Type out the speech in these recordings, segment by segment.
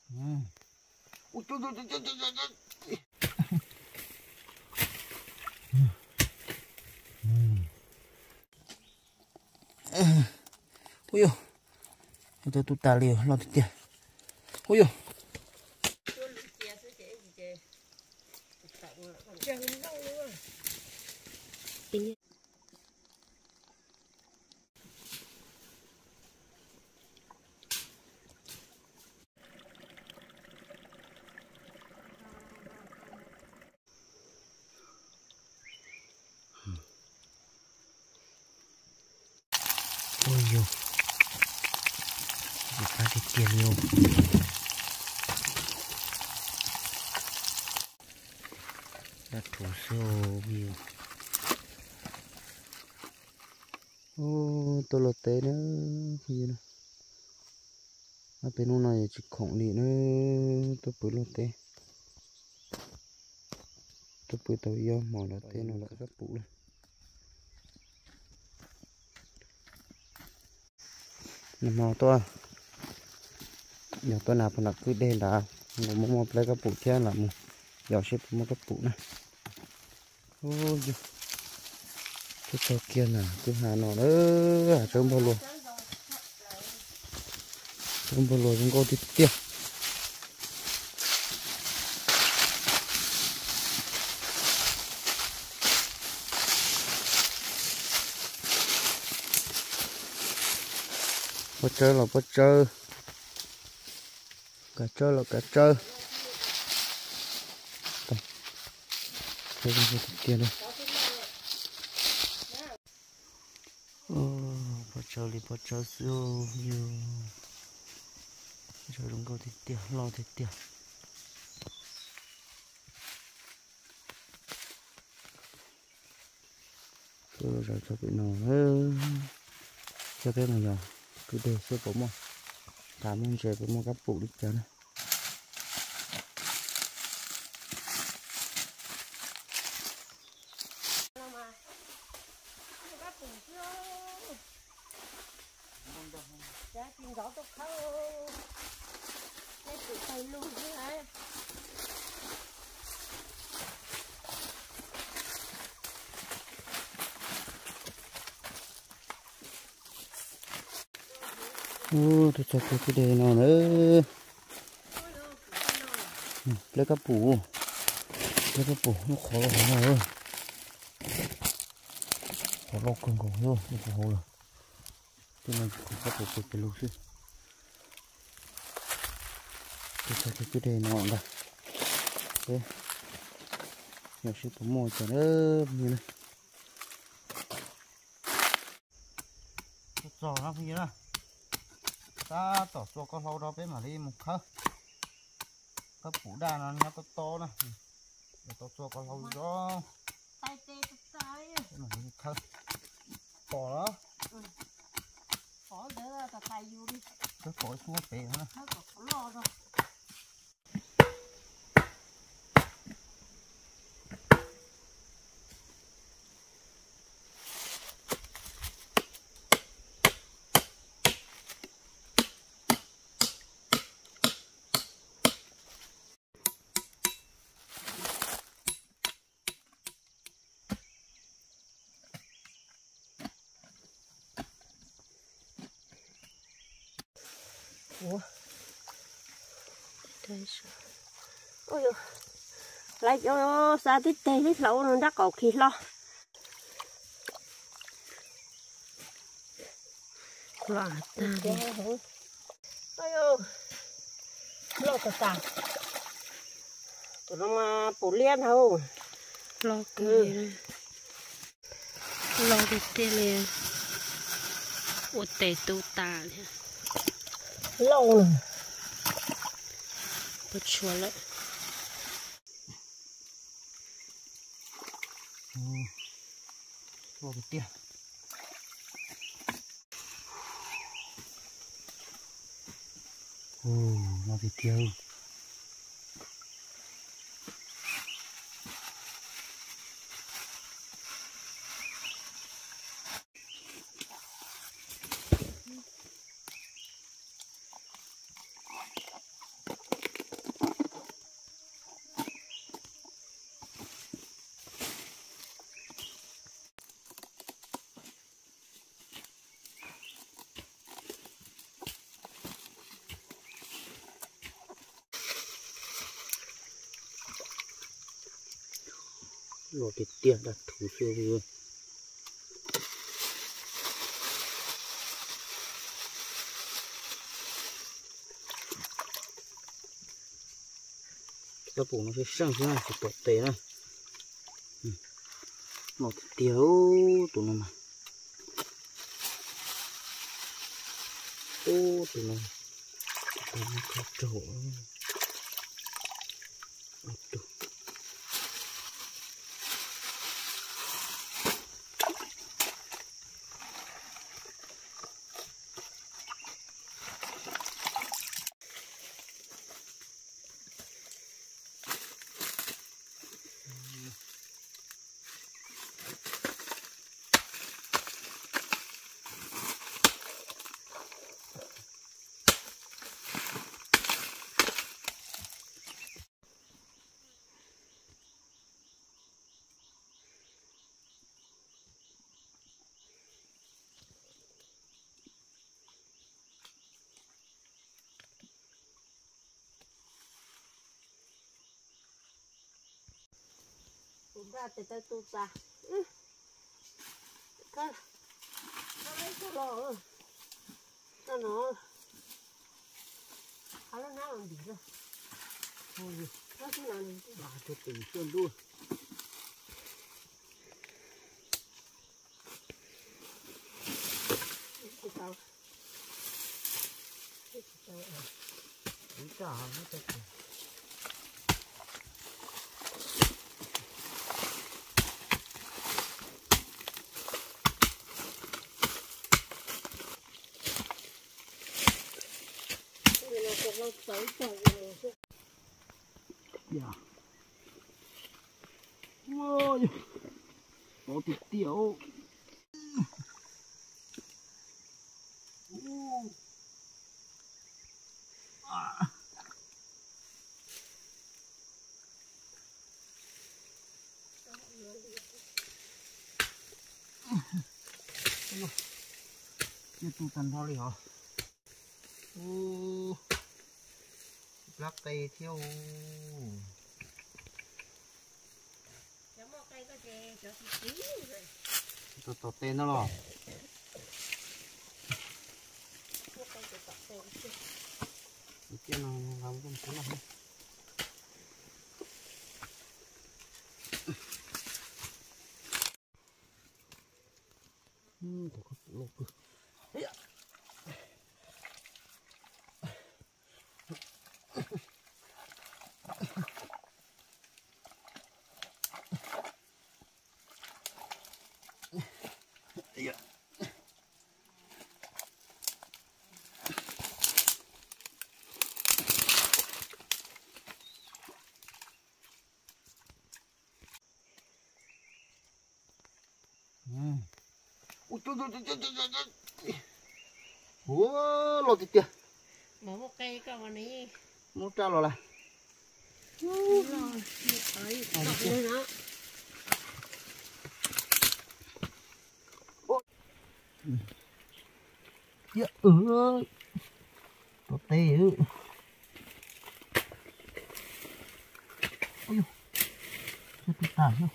Ui, trời, trời, trời, trời, trời, trời. Ui dồi, tôi tụt tà liều, lo thịt tiền. Ui dồi. Ôi dồi, phải thịt tiền nhiều. Đã thủ siêu nhiều. Ô, tôi lột tế nữa, cái gì nữa. Bên hôm nay chỉ khổng đi nữa, tôi bữa lột tế. Tôi bữa tao yêu mỏ lột tế nó là các bụ này. Nằm mò tôi. Giờ tôi nào còn cứ đen đã. Nó mò lấy các bụ che là một. Giờ xếp một các bụ này. Ôi dồi. Cái tàu kia nè, cứ hà nó nữa, trông bao luôn. Trông bao luôn chúng có thịt tiêu. Bắt chơi là bắt chơi. Cả chơi là cả chơi. Đây là thịt tiền đây. Bắt chơi siêu nhiều. Chơi đúng câu thịt tiền, lo thịt tiền. Rồi cho bị nổ cho cái này rồi cứ để xếp có một cảm ơn trời có một các phụ đi cho này. Tôi cho cái đề nào nữa. Lấy cá bù nó khó lắm rồi. Khó lâu cưng cổ luôn, nó khó rồi. Cái này cũng có cái lục xí. Tôi cho cái đề nào cả. Thế. Giờ sẽ có mồi cho nó như này. Giò nó như này. Ta tỏ cho con lâu đó bên mà đi một khơ các phủ đà nó nhá to này để tỏ cho con lâu đó tay tê tay mà đi một khơ bỏ đó bỏ để là tay vô đi cái phổi xuống bể nữa lo rồi. Ủa ôi dồi lại cho xa tít tê tít lẩu nó đắt cầu khi lo loạn ta ôi dồi lo cả ta tụi nó mà bổ liên không lo cười lo đi tê liền ủa tê tu ta lâu rồi bớt chua lại vô cái tiền nó thì tiêu lột thịt tiệt đặt thủ siêu rồi. Cái bụng nó sẽ sang thế này thì tốt tệ này. Lột thịt tiêu tụi nó mà. Ô tụi nó có chỗ. Ra từ từ tụt ra, cái lấy cái lò, nó nó làm gì rồi, nó chỉ làm Bà cho tỉnh xuân luôn. cái tàu, Úi chà, nó thật. Dạ. Ôi, có thịt tiểu. Chưa tu tần thôi hả? Lắc tay theo. Tọt tên nó rồi. Cái nào làm cũng thế này. Có lột cực. Ui trời trời. Ủa lột thịt kìa. mở một cây cái con này, Một trao rồi là. rồi, đấy, đọc lên đó. Dạ tốt tê ư. Ôi dồi, chưa tụt tả chưa.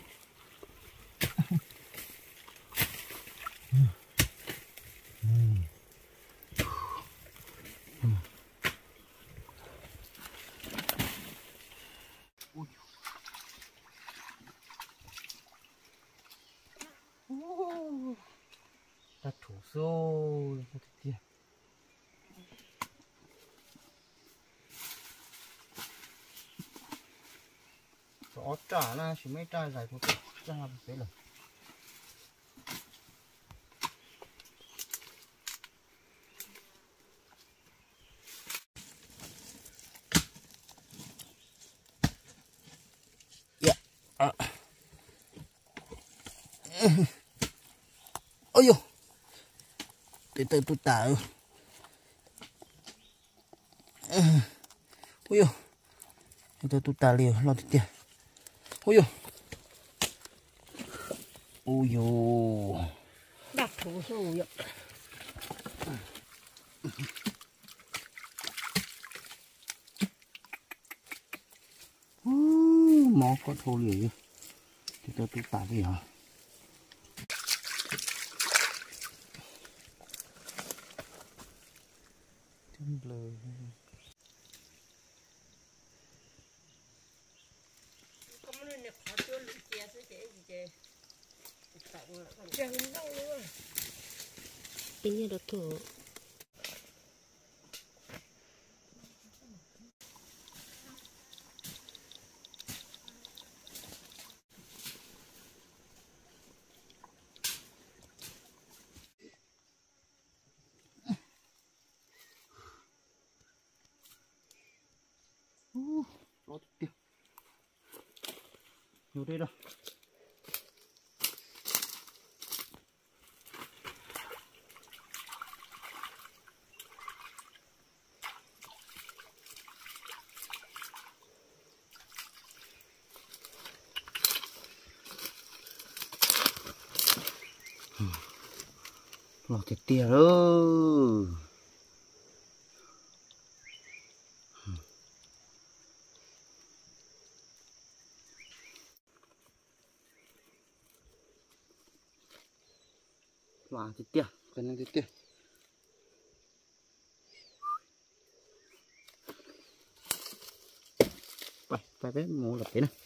Ta thủ rồi, ta thịt tiền. Đó trả là chỉ mấy trái giải của tôi ra một cái lần. Ôi dồi, từ từ tụt tả. Ôi dồi, từ từ tụt tả liều lo thịt tiền. Ôi dồi. Ôi dồi. Đặt thủ rồi ạ. Mó có thô liều chứ. thì tôi tả gì hả chân lời ini được thử lo tiếp nhiều đây đâu lo thiệt tiền ơi lo thiệt tiền cần làm thiệt tiền phải bé mua lập thế này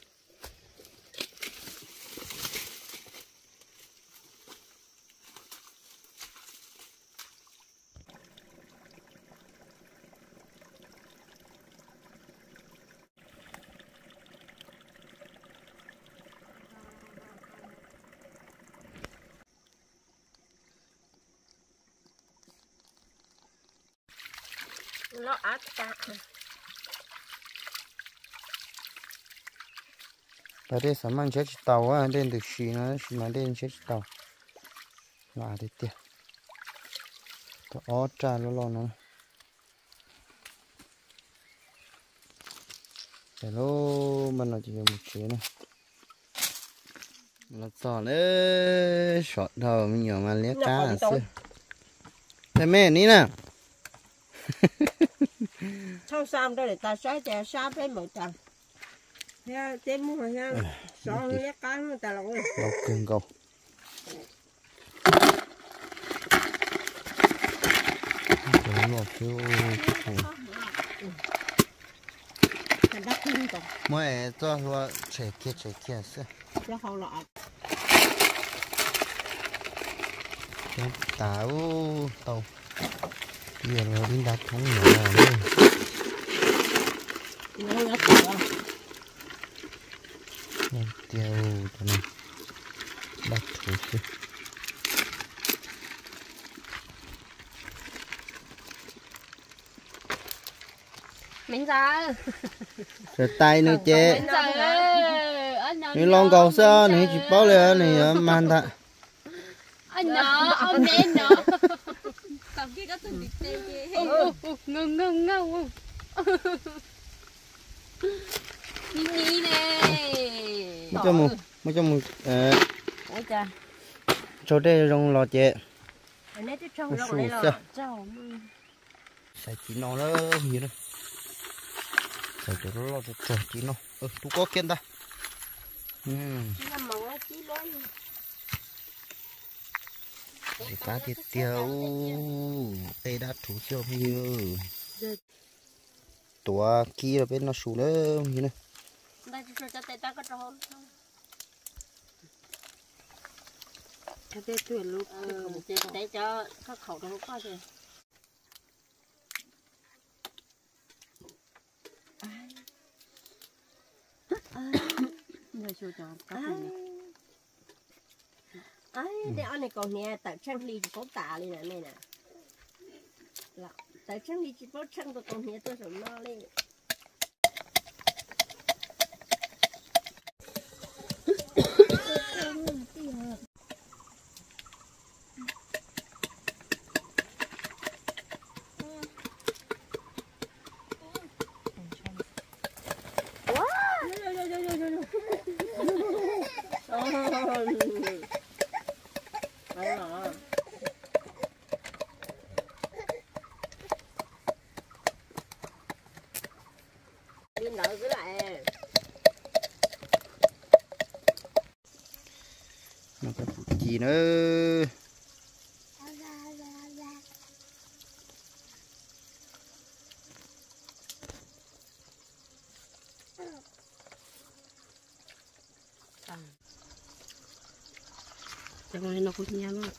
nó ác cả tại đây sản mang chết tàu á đến được xí nó đến chết tàu là đi tiền tôi ó trà lo nó hello mình là chỉ một chế này là giò đấy sọt đầu mình nhỏ mà liếc cá là xưa đây mẹ ní nè trong sam đây để ta xoáy chè sam với một tầng nha tem mua nha so với cá người ta lộn đầu cưng cầu mỗi cho lo trẻ kia xưa cho hậu lọ táo tàu giờ nó đi đặt không nhỏ nữa tiêu cho nên đặt thử chứ mình ra rồi tay nữa chế mình ra nếu lon cầu sơ này chỉ bao lên này man ta anh nó ông mẹ nó cầm kia có từng bị tê ngưng ngưng ngưng Nhi nè mới cho một ôi cha chỗ đây rong lò chế anh ấy trong rong này là cháu xài chỉ nó đó gì đó xài chỗ đó lo chỗ chỉ nó tu có kiên ta nằm mỏng là chỉ lối thì cá tiệt tiêu đây đã thủ tiêu nhiều tua kia là bên nó sù nữa như này đây cho tay ta có trâu cho tê tuyển lúc để cho các khẩu nó có gì người chú cho các này ấy để anh này còn nè tại trang ly chỉ có tả lên này nè là tại trang ly chỉ có trang của con nè tôi sống no lên đi nợ cứ lại gì nữa. Chẳng lẽ nó cũng nhắm mà.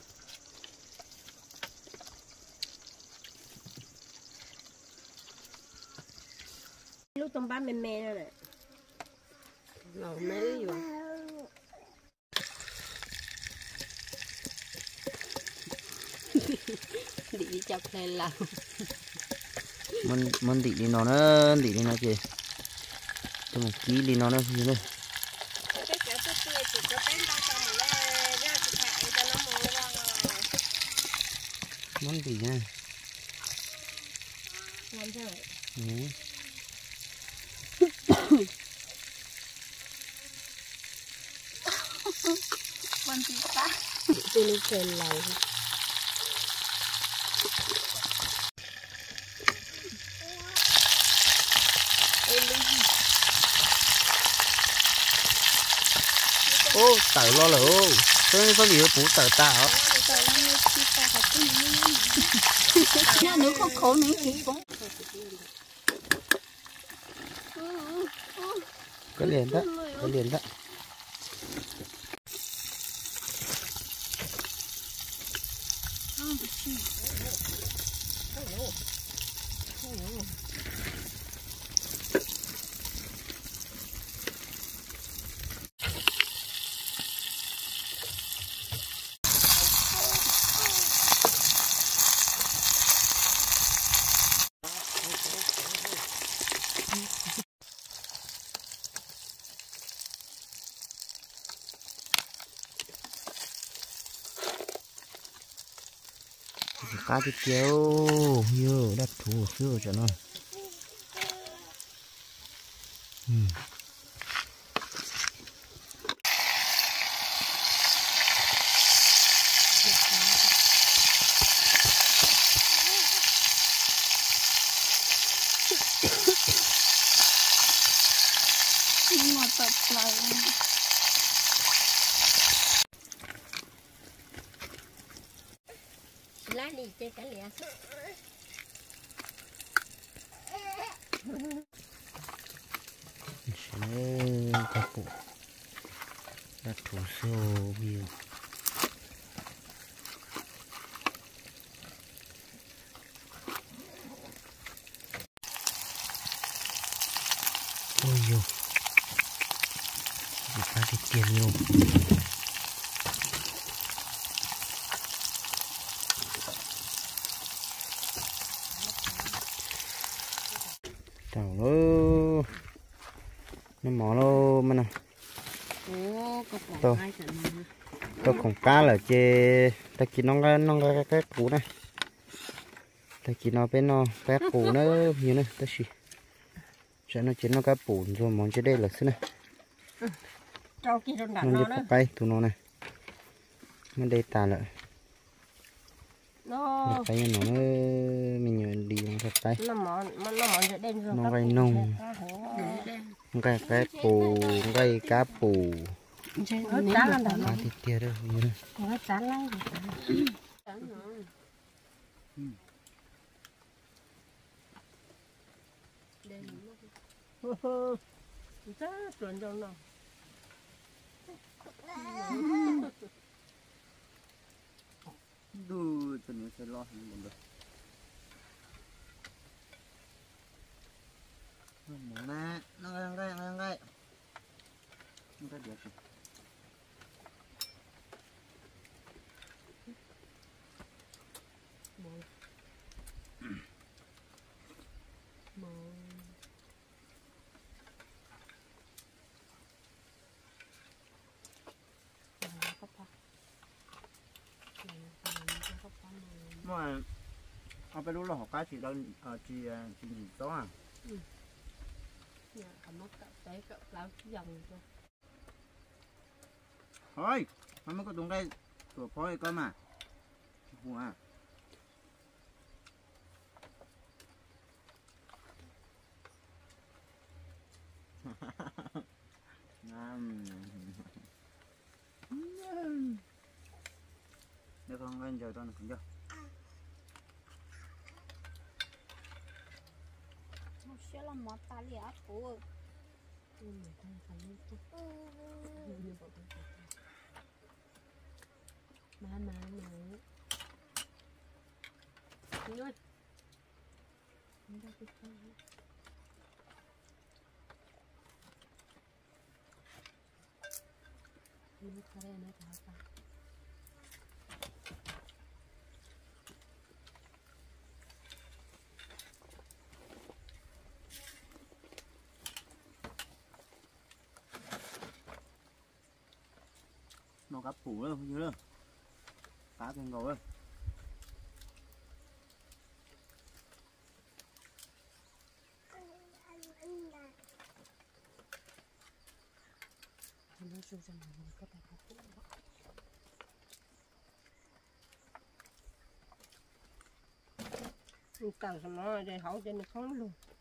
Lúc trong ba mềm mềm này. Lẩu mấy rồi. Đi chọc lên lẩu. Mình đi nó nữa, đi nó chị. Cho một ký đi nó nữa như này. Cái kiểu tôi chỉ có tên ba cho mình lên ra chị thải cho nó mua ra rồi. Món gì nha. Làm sao vậy? Ừ. Con gì ta? Tôi lên trên lầu. Ô, tờ lo lửa. Cái có gì phụ tờ tao. Nó không khổ nữa chị cũng. Cái liền đó, cái liền đó. Cá thịt kéo nhiều đặt thủ xưa cho nó. Nhưng mà tập lại. Lá đi chơi cả lẹ. Cá phụ đặt thủ xưa nhiều. Ôi dồi, cá thịt kia nhiều. Chào ơi, nó mỏ lô mà nè. Ồ, có Tôi. bỏ hai trận mà. Tôi còn cá là chê ta chỉ nó cái củ này, ta chỉ nó bên nó cái củ nó như này ta chỉ cho nó chỉ nó cái củ rồi món trên đây là thế này Trâu kia trong nó đạn đi nó đó. cây tụi nó này nó đây tà lại Nó cái nó mình nhớ đi bằng cái tay nó mòn rồi đen rồi. nó gây nông cái củ cái cá củ Nó chán lắm cá thịt kia đó như này nó chán lắm. Rất chuẩn trong nó. đưa cho nó sẽ lo hàng được nè nó đang đây nó được rồi. Màเอาไปรู้หรอcá chỉ đâu chỉ gì đó à Cầm mất cặp đấy cặp lão dòng rồi. thôi nó mới có tụng đây của phôi coi mà à giờ cho nó không chưa nó sẽ là món ta lẻ của mà nuốt không ra cái con nó khá là nó tháo ra nó cắp phủ đâu như đâu cá trên gấu ơi nó sụt ra mình có thể khắc phục tao sao nó đây hậu trên nó không luôn